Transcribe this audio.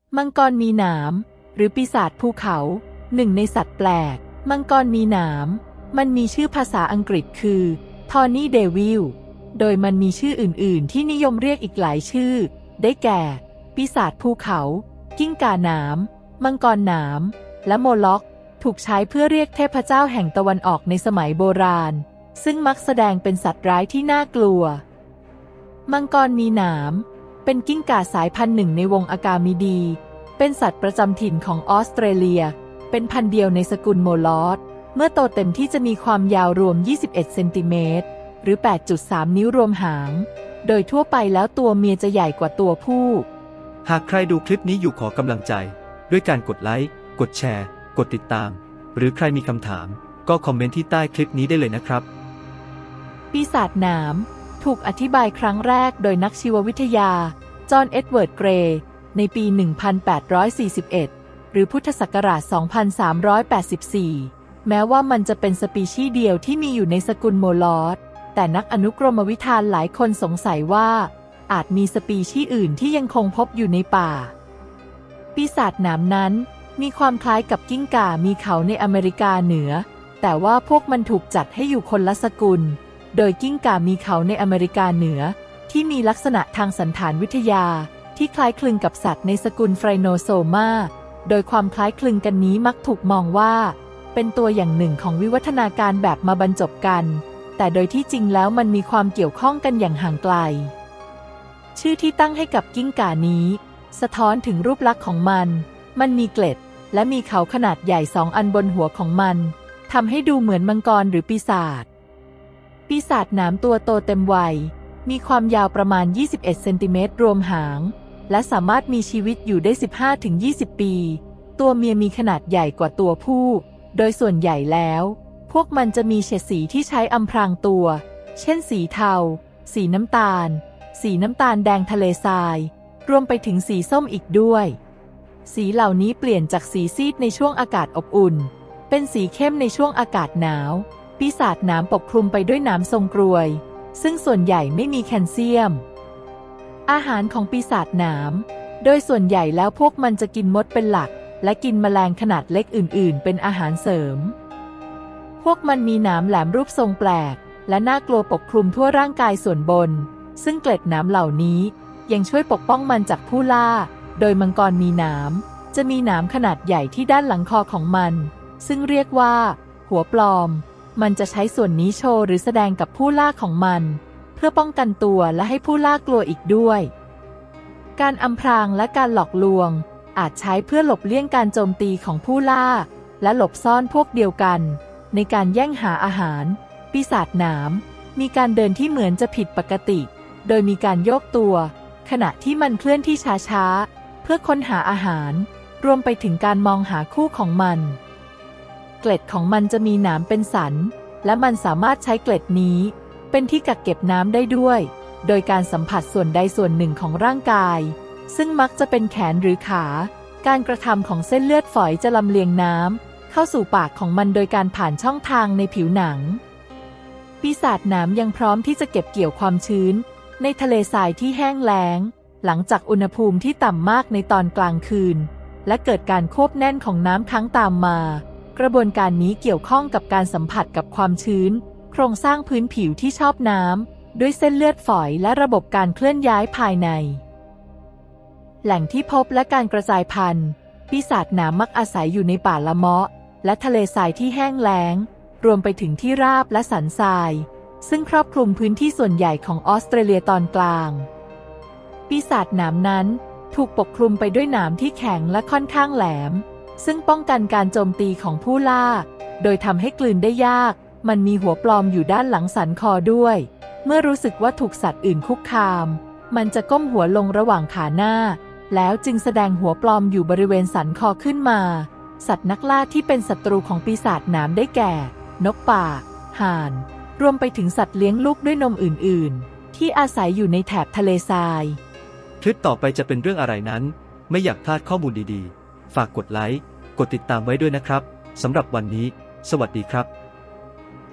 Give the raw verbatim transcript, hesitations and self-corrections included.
มังกรมีหนามหรือปีศาจภูเขาหนึ่งในสัตว์แปลกมังกรมีหนามมันมีชื่อภาษาอังกฤษคือทอนี่เดวิลโดยมันมีชื่ออื่นๆที่นิยมเรียกอีกหลายชื่อได้แก่ปีศาจภูเขากิ้งก่าหนามมังกรหนามและโมล็อกถูกใช้เพื่อเรียกเทพเจ้าแห่งตะวันออกในสมัยโบราณซึ่งมักแสดงเป็นสัตว์ร้ายที่น่ากลัวมังกรมีหนามเป็นกิ้งก่าสายพันธุ์หนึ่งในวงอากามิดีเป็นสัตว์ประจำถิ่นของออสเตรเลียเป็นพันธุ์เดียวในสกุลโมลอสเมื่อโตเต็มที่จะมีความยาวรวมยี่สิบเอ็ดเซนติเมตรหรือ แปดจุดสาม นิ้วรวมหางโดยทั่วไปแล้วตัวเมียจะใหญ่กว่าตัวผู้หากใครดูคลิปนี้อยู่ขอกำลังใจด้วยการกดไลค์กดแชร์กดติดตามหรือใครมีคำถามก็คอมเมนต์ที่ใต้คลิปนี้ได้เลยนะครับปีศาจหนามถูกอธิบายครั้งแรกโดยนักชีววิทยาจอห์นเอ็ดเวิร์ดเกรย์ในปี หนึ่งพันแปดร้อยสี่สิบเอ็ด หรือพุทธศักราช สองพันสามร้อยแปดสิบสี่ แม้ว่ามันจะเป็นสปีชีส์เดียวที่มีอยู่ในสกุลโมลอสแต่นักอนุกรมวิธานหลายคนสงสัยว่าอาจมีสปีชีส์อื่นที่ยังคงพบอยู่ในป่าปีศาจหนามนั้นมีความคล้ายกับกิ้งก่ามีเขาในอเมริกาเหนือแต่ว่าพวกมันถูกจัดให้อยู่คนละสกุลโดยกิ้งก่ามีเขาในอเมริกาเหนือที่มีลักษณะทางสันฐานวิทยาที่คล้ายคลึงกับสัตว์ในสกุลไฟโนโซมาโดยความคล้ายคลึงกันนี้มักถูกมองว่าเป็นตัวอย่างหนึ่งของวิวัฒนาการแบบมาบรรจบกันแต่โดยที่จริงแล้วมันมีความเกี่ยวข้องกันอย่างห่างไกลชื่อที่ตั้งให้กับกิ้งก่านี้สะท้อนถึงรูปลักษณ์ของมันมันมีเกล็ดและมีเขาขนาดใหญ่สองอันบนหัวของมันทำให้ดูเหมือนมังกรหรือปีศาจปีศาจหนามตัวโตเต็มวัยมีความยาวประมาณยี่สิบเอ็ดเซนติเมตรรวมหางและสามารถมีชีวิตอยู่ได้ สิบห้าถึงยี่สิบ ปีตัวเมียมีขนาดใหญ่กว่าตัวผู้โดยส่วนใหญ่แล้วพวกมันจะมีเฉดสีที่ใช้อำพรางตัวเช่นสีเทาสีน้ำตาลสีน้ำตาลแดงทะเลทรายรวมไปถึงสีส้มอีกด้วยสีเหล่านี้เปลี่ยนจากสีซีดในช่วงอากาศอบอุ่นเป็นสีเข้มในช่วงอากาศหนาวปีศาจหนามปกคลุมไปด้วยหนามทรงกรวยซึ่งส่วนใหญ่ไม่มีแคลเซียมอาหารของปีศาจหนามโดยส่วนใหญ่แล้วพวกมันจะกินมดเป็นหลักและกินแมลงขนาดเล็กอื่นๆเป็นอาหารเสริมพวกมันมีหนามแหลมรูปทรงแปลกและน่ากลัวปกคลุมทั่วร่างกายส่วนบนซึ่งเกล็ดหนามเหล่านี้ยังช่วยปกป้องมันจากผู้ล่าโดยมังกรมีหนามจะมีหนามขนาดใหญ่ที่ด้านหลังคอของมันซึ่งเรียกว่าหัวปลอมมันจะใช้ส่วนนี้โชว์หรือแสดงกับผู้ล่าของมันเพื่อป้องกันตัวและให้ผู้ล่ากลัวอีกด้วยการอำพรางและการหลอกลวงอาจใช้เพื่อหลบเลี่ยงการโจมตีของผู้ล่าและหลบซ่อนพวกเดียวกันในการแย่งหาอาหารปีศาจหนามมีการเดินที่เหมือนจะผิดปกติโดยมีการโยกตัวขณะที่มันเคลื่อนที่ช้าๆเพื่อค้นหาอาหารรวมไปถึงการมองหาคู่ของมันเกล็ดของมันจะมีหนามเป็นสันและมันสามารถใช้เกล็ดนี้เป็นที่กักเก็บน้ำได้ด้วยโดยการสัมผัสส่วนใดส่วนหนึ่งของร่างกายซึ่งมักจะเป็นแขนหรือขาการกระทำของเส้นเลือดฝอยจะลำเลียงน้ำเข้าสู่ปากของมันโดยการผ่านช่องทางในผิวหนังปีศาจหนามยังพร้อมที่จะเก็บเกี่ยวความชื้นในทะเลทรายที่แห้งแล้งหลังจากอุณหภูมิที่ต่ำมากในตอนกลางคืนและเกิดการควบแน่นของน้ำค้างตามมากระบวนการนี้เกี่ยวข้องกับการสัมผัสกับความชื้นโครงสร้างพื้นผิวที่ชอบน้ำด้วยเส้นเลือดฝอยและระบบการเคลื่อนย้ายภายในแหล่งที่พบและการกระจายพันธุ์ปีศาจหนามมักอาศัยอยู่ในป่าละเมาะและทะเลทรายที่แห้งแล้งรวมไปถึงที่ราบและสันทรายซึ่งครอบคลุมพื้นที่ส่วนใหญ่ของออสเตรเลียตอนกลางปีศาจหนามนั้นถูกปกคลุมไปด้วยหนามที่แข็งและค่อนข้างแหลมซึ่งป้องกันการโจมตีของผู้ล่าโดยทำให้กลืนได้ยากมันมีหัวปลอมอยู่ด้านหลังสันคอด้วยเมื่อรู้สึกว่าถูกสัตว์อื่นคุกคามมันจะก้มหัวลงระหว่างขาหน้าแล้วจึงแสดงหัวปลอมอยู่บริเวณสันคอขึ้นมาสัตว์นักล่าที่เป็นศัตรูของปีศาจหนามได้แก่นกป่าห่านรวมไปถึงสัตว์เลี้ยงลูกด้วยนมอื่นๆที่อาศัยอยู่ในแถบทะเลทรายคลิปต่อไปจะเป็นเรื่องอะไรนั้นไม่อยากพลาดข้อมูลดีๆฝากกดไลค์กดติดตามไว้ด้วยนะครับสำหรับวันนี้สวัสดีครับ